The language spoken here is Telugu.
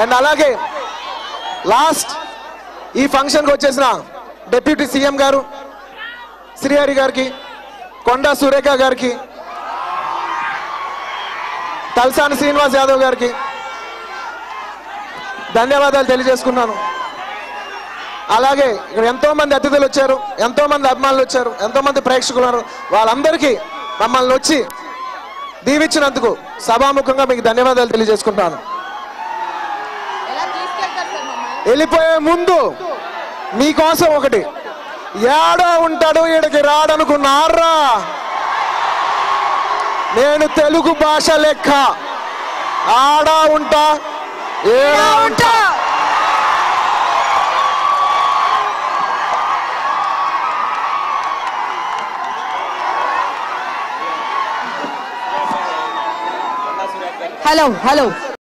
అండ్ అలాగే లాస్ట్ ఈ ఫంక్షన్కి వచ్చేసిన డిప్యూటీ సీఎం గారు శ్రీహరి గారికి, కొండా సురేఖ గారికి, తలసాని శ్రీనివాస్ యాదవ్ గారికి ధన్యవాదాలు తెలియజేసుకున్నాను. అలాగే ఇక్కడ ఎంతో మంది అతిథులు వచ్చారు, ఎంతో మంది అభిమానులు వచ్చారు, ఎంతో మంది ప్రేక్షకులు ఉన్నారు. వాళ్ళందరికీ మమ్మల్ని వచ్చి దీవించినందుకు సభాముఖంగా మీకు ధన్యవాదాలు తెలియజేసుకుంటాను. వెళ్ళిపోయే ముందు మీకోసం ఒకటి, ఏడో ఉంటాడు ఈడకి రాడనుకున్నారా? నేను తెలుగు భాష లెక్క ఆడా ఉంటా ఏడా ఉంటా. హలో